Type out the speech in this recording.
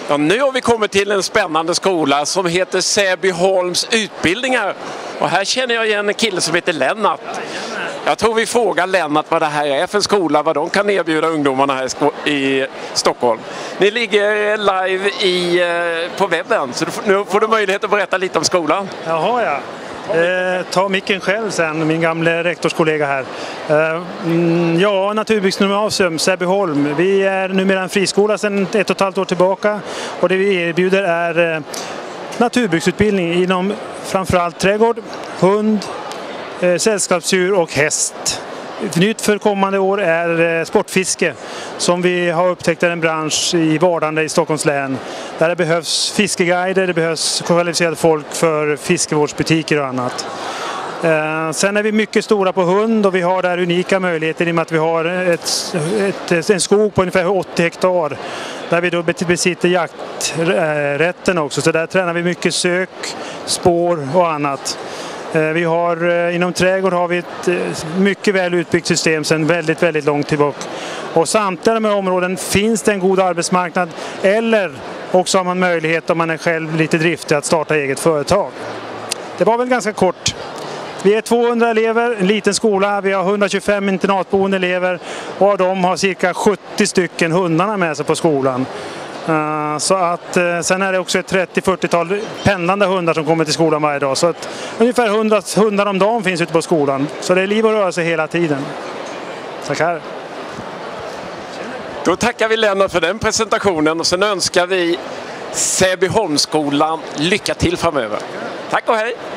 Ja, nu har vi kommit till en spännande skola som heter Säbyholms utbildningar. Och här känner jag igen en kille som heter Lennart. Jag tror vi frågar Lennart vad det här är för skola, vad de kan erbjuda ungdomarna här i Stockholm. Ni ligger live på webben, så nu får du möjlighet att berätta lite om skolan. Jaha, ja. Ta micken själv sen, min gamla rektorskollega här. Ja, Naturbygdsgymnasium, Säbyholm. Vi är numera en friskola sedan 1,5 år tillbaka. Och det vi erbjuder är naturbygdsutbildning inom framförallt trädgård, hund, sällskapsdjur och häst. Nytt för kommande år är sportfiske som vi har upptäckt är en bransch i vardande i Stockholms län. Där det behövs fiskeguider, det behövs kvalificerade folk för fiskevårdsbutiker och annat. Sen är vi mycket stora på hund och vi har där unika möjligheter i och med att vi har en skog på ungefär 80 hektar där vi då besitter jakträtten också. Så där tränar vi mycket sök, spår och annat. Vi har, inom trädgård har vi ett mycket väl utbyggt system sedan väldigt, väldigt långt tillbaka. Och samtliga de här områden finns det en god arbetsmarknad eller också har man möjlighet om man är själv lite driftig att starta eget företag. Det var väl ganska kort. Vi är 200 elever, en liten skola, vi har 125 internatboende elever och av dem har cirka 70 stycken hundarna med sig på skolan. Så att sen är det också ett 30-40-tal pendlande hundar som kommer till skolan varje dag. Så att ungefär 100 hundar om dagen finns ute på skolan. Så det är liv och rörelse hela tiden. Tackar. Då tackar vi Lennart för den presentationen och sen önskar vi Säbyholmsskolan lycka till framöver. Tack och hej!